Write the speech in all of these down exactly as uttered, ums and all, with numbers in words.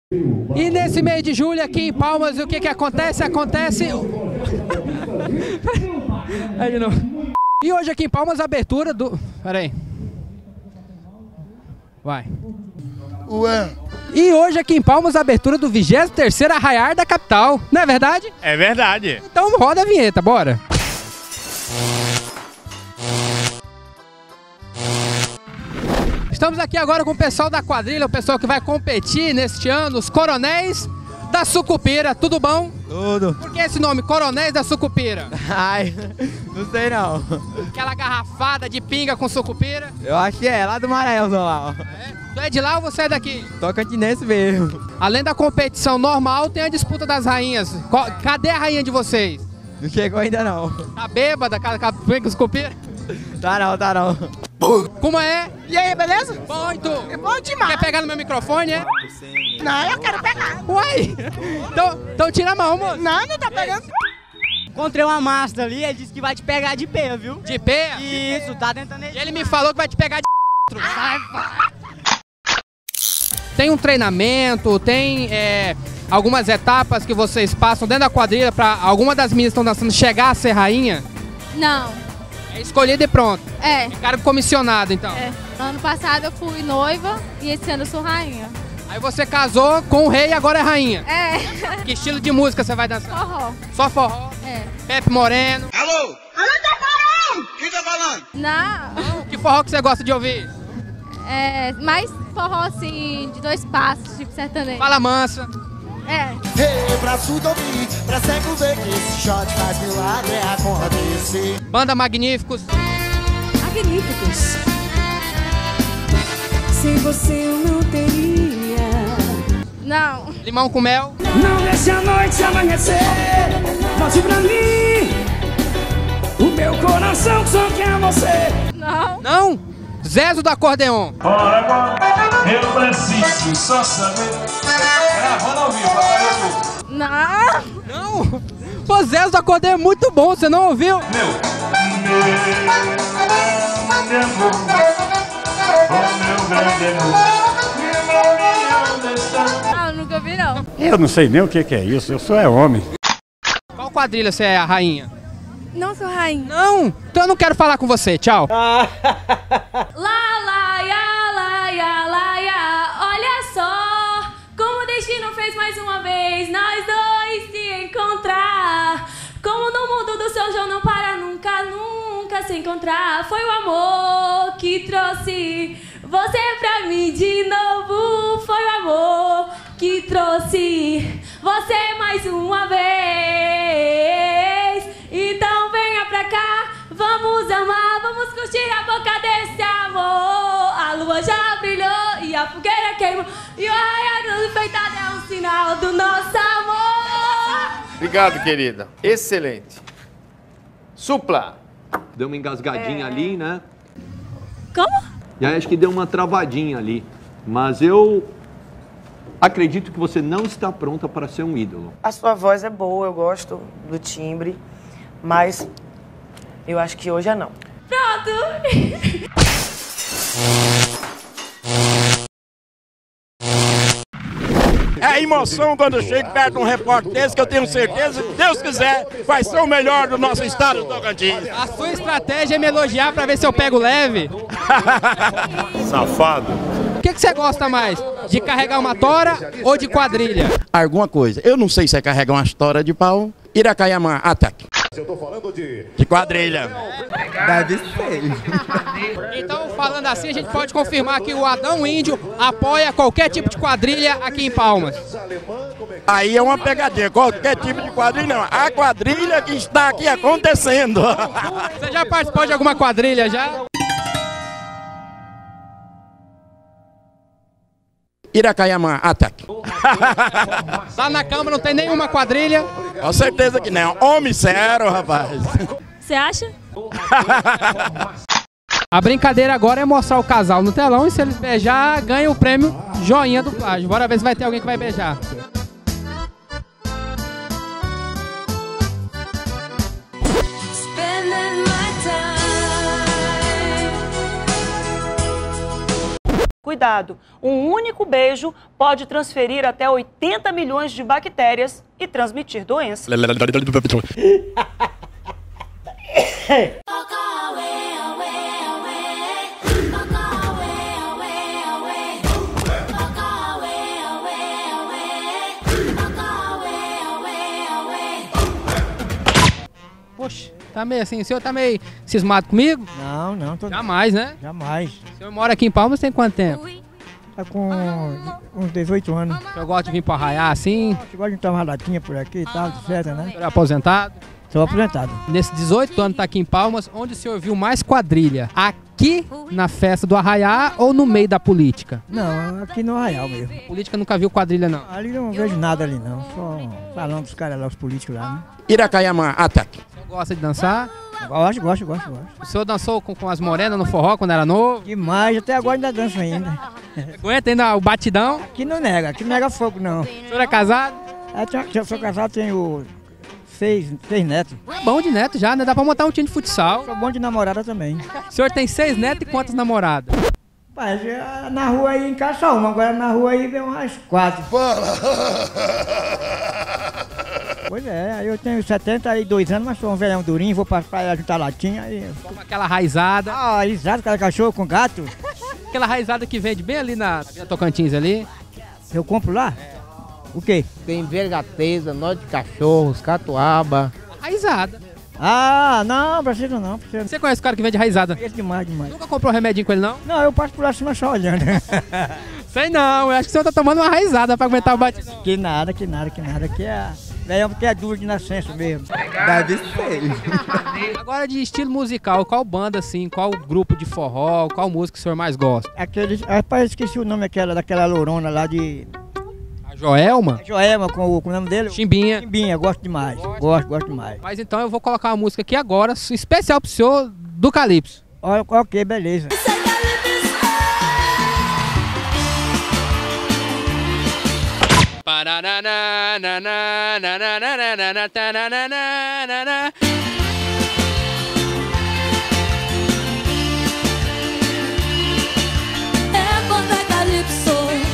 E nesse mês de julho aqui em Palmas, o que que acontece? Acontece... Aí de novo. E hoje aqui em Palmas, a abertura do... Pera aí. Vai. Ué. E hoje aqui em Palmas, a abertura do vigésimo terceiro Arraiar da capital. Não é verdade? É verdade. Então roda a vinheta, bora. Estamos aqui agora com o pessoal da quadrilha, o pessoal que vai competir neste ano, os Coronéis da Sucupira. Tudo bom? Tudo. Por que esse nome, Coronéis da Sucupira? Ai, não sei não. Aquela garrafada de pinga com sucupira? Eu acho que é, lá do Maranhão lá, ó. É? Tu é de lá ou você é daqui? Tocantinense mesmo. Além da competição normal, tem a disputa das rainhas. Qual- Cadê a rainha de vocês? Não chegou ainda não. Tá bêbada, com a pinga com sucupira? Tá não, tá não. Como é? E aí, beleza? Bom, e tu? É bom demais. Quer pegar no meu microfone, é? Não, eu quero pegar. Uai! Então, então tira a mão, moço. Não, não tá pegando. Encontrei uma massa ali, ele disse que vai te pegar de pé, viu? De pé? Isso, tá tentando... E ele me falou que vai te pegar de Sai, Tem um treinamento, tem é, algumas etapas que vocês passam dentro da quadrilha pra alguma das meninas que estão dançando chegar a ser rainha? Não, É escolhido e pronto. é, Cargo comissionado, então. é. Ano passado eu fui noiva e esse ano eu sou rainha. Aí você casou com o rei e agora é rainha. É, Que estilo de música você vai dançar? forró, Só forró? é. Pepe Moreno? Alô? Alô, tá falando? Quem tá falando? Não, Que forró que você gosta de ouvir? é, mais forró assim, de dois passos, tipo sertanejo. Fala mansa. É, Ei, pra surdo ouvir, pra cego ver que esse shot faz milagre acontecer. Banda Magníficos. Magníficos. Sem você eu não teria. não, Limão com Mel. Não deixe a noite amanhecer. Volte pra mim. O meu coração só quer você. não, Não? Zezo do acordeon. Ora, eu preciso só saber. Gravando ao vivo, apareceu. não, Não? Pô, Zezo do acordeon é muito bom, você não ouviu? Meu, meu amor, o meu grande amor, onde está? não, nunca vi não. Eu não sei nem o que que é isso, eu sou é homem. Qual quadrilha você é a rainha? Não sou rainha. Não? Então eu não quero falar com você, tchau. Lá, lá, ya, lá, ya, lá, ya. Olha só como o destino fez mais uma vez nós dois se encontrar. Como no mundo do São João não para nunca, nunca se encontrar. Foi o amor que trouxe você pra mim de novo. Foi o amor que trouxe você mais uma vez. Então venha pra cá, vamos amar, vamos curtir a boca desse amor. A lua já brilhou e a fogueira queimou, e o arraial enfeitado é um sinal do nosso amor. Obrigado, querida. Excelente. Supla. Deu uma engasgadinha ali, né? Como? E aí acho que deu uma travadinha ali. Mas eu acredito que você não está pronta para ser um ídolo. A sua voz é boa, eu gosto do timbre, mas eu acho que hoje é não. Pronto. É a emoção quando eu chego perto de um repórter desse, que eu tenho certeza, se Deus quiser, vai ser o melhor do nosso estado do Tocantins. A sua estratégia é me elogiar pra ver se eu pego leve. Safado. O que, que você gosta mais? De carregar uma tora ou de quadrilha? Alguma coisa. Eu não sei se é carregar uma história de pau. Iracaiamã, ataque. Eu tô falando de... De quadrilha. Deve ser. Então, falando assim, a gente pode confirmar que o Adão Índio apoia qualquer tipo de quadrilha aqui em Palmas. Aí é uma pegadinha. Qualquer tipo de quadrilha, não. A quadrilha que está aqui acontecendo. Você já participou de alguma quadrilha já? Iracaiamã, ataque. Lá na Câmara não tem nenhuma quadrilha. Com certeza que não. Homem sério, rapaz. Você acha? A brincadeira agora é mostrar o casal no telão e se eles beijar, ganha o prêmio joinha do plágio. Bora ver se vai ter alguém que vai beijar. Cuidado, um único beijo pode transferir até oitenta milhões de bactérias e transmitir doenças. Poxa, tá meio assim, o senhor tá meio cismado comigo? Não, não. Tô... Jamais, né? Jamais. O senhor mora aqui em Palmas tem quanto tempo? Tá com uns dezoito anos. O senhor gosta de vir pra Arraiá assim? Eu gosto de tomar latinha por aqui e tal, etcétera, né? O senhor é aposentado? Sou aposentado. Nesses dezoito anos tá aqui em Palmas, onde o senhor viu mais quadrilha? Aqui na festa do Arraiá ou no meio da política? Não, aqui no Arraial mesmo. A política nunca viu quadrilha, não? Ali não vejo nada ali, não. Só falando dos caras lá, os políticos lá, né? Iracaiamã, ataque. O senhor gosta de dançar? Gosto, gosto, gosto, gosto. O senhor dançou com, com as morenas no forró quando era novo? Demais, até agora ainda danço ainda. Aguenta ainda o batidão? Aqui não nega, aqui não nega fogo, não. O senhor é casado? É, eu sou casado, tenho seis, seis netos. É bom de neto já, né? Dá pra montar um time de futsal. Sou bom de namorada também. O senhor tem seis netos e quantas namoradas? Pai, na rua aí encaixa uma, agora na rua aí vem umas quatro. Pois é, aí eu tenho setenta e dois anos, mas sou um velhão durinho, vou pra praia juntar latinha aí. Toma aquela raizada. Ah, raizada, aquela cachorro com gato. Aquela raizada que vende bem ali na Vila Tocantins ali. Eu compro lá? É. O quê? Tem vergateza, nó de cachorros, catuaba. Raizada. Ah, não, preciso não, preciso. Você conhece o cara que vende raizada? Conheço demais, demais. Nunca comprou um remedinho com ele, não? Não, eu passo por lá cima só olhando. Sei não, eu acho que o senhor tá tomando uma raizada pra aguentar o batidão. Que nada, que nada, que nada, que é... Velhão porque é duro de nascença mesmo. Deve ser. Agora de estilo musical, qual banda assim, qual grupo de forró, qual música o senhor mais gosta? Aquele, rapaz, esqueci o nome daquela, daquela lourona lá de... A Joelma? A Joelma, com o, com o nome dele? Chimbinha. Chimbinha, gosto demais, gosto, gosto, gosto demais. Mas então eu vou colocar uma música aqui agora, especial pro senhor, do Calypso. Olha, ok, beleza. É banda Calypso.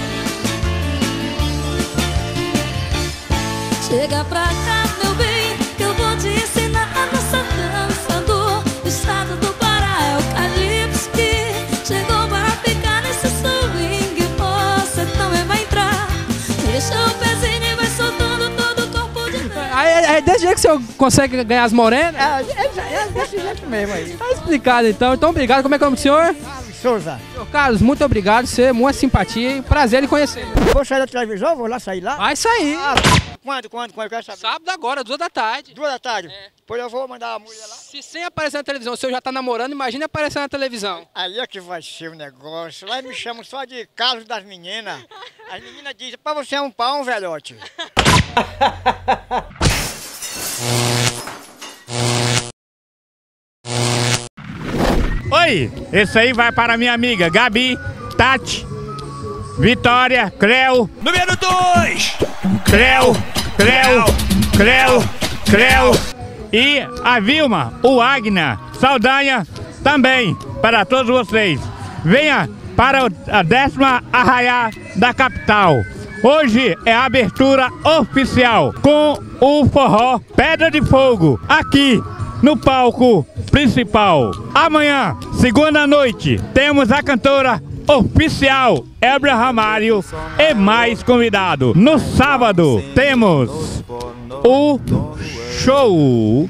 Chega pra cá, meu bem, que eu vou te ensinar a nossa dança do estado do Pará. É o Calypso que chegou para ficar nesse swing. Você também vai entrar. Deixa o pezinho e vai soltando todo o corpo de dentro. Aí é desse jeito que o senhor consegue ganhar as morenas? É, é, é desse jeito mesmo aí. Tá explicado então. Então obrigado. Como é que é o nome do senhor? Souza. Senhor Carlos, muito obrigado. Você é muita simpatia e prazer em conhecer. Vou sair da televisão, vou lá sair lá. Vai sair. Ah, quando, quando, quando? Eu quero saber. Sábado agora, duas da tarde. Duas da tarde? É. Pois eu vou mandar a mulher lá. Se sem aparecer na televisão, o senhor já tá namorando, imagina aparecer na televisão. Aí é que vai ser o negócio. Lá me chamam só de Carlos das meninas. As meninas dizem, pra você é um pão, velhote. Oi, esse aí vai para minha amiga Gabi, Tati, Vitória, Cleo. Número dois. Cleo, Cleo, Cleo, Cleo. E a Vilma, o Agna, Saldanha, também para todos vocês. Venha para a décima Arraiá da capital. Hoje é a abertura oficial com o forró Pedra de Fogo, aqui no palco principal. Amanhã, segunda noite, temos a cantora oficial Elbra Ramalho e mais convidado. No sábado, temos o show.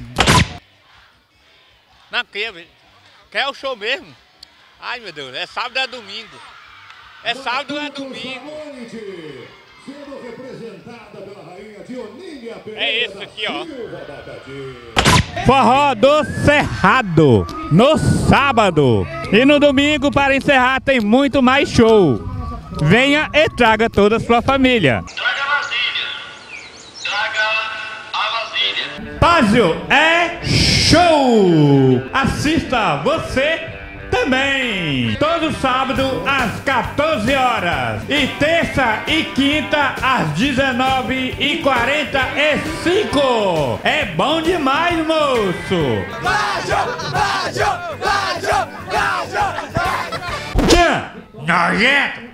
Não, quer, quer o show mesmo? Ai, meu Deus, é sábado ou é domingo? É sábado ou é domingo? Sendo representada pela rainha Dionília Pereira. É esse aqui, ó. Forró do Cerrado, no sábado. E no domingo, para encerrar, tem muito mais show. Venha e traga toda a sua família. Traga a vasilha. Traga a vasilha. Pásio é show. Assista você também. Todo sábado às quatorze horas. E terça e quinta às dezenove e quarenta e cinco. É bom demais, moço. Rádio, rádio, rádio, rádio, rádio. Tchan. Nojento!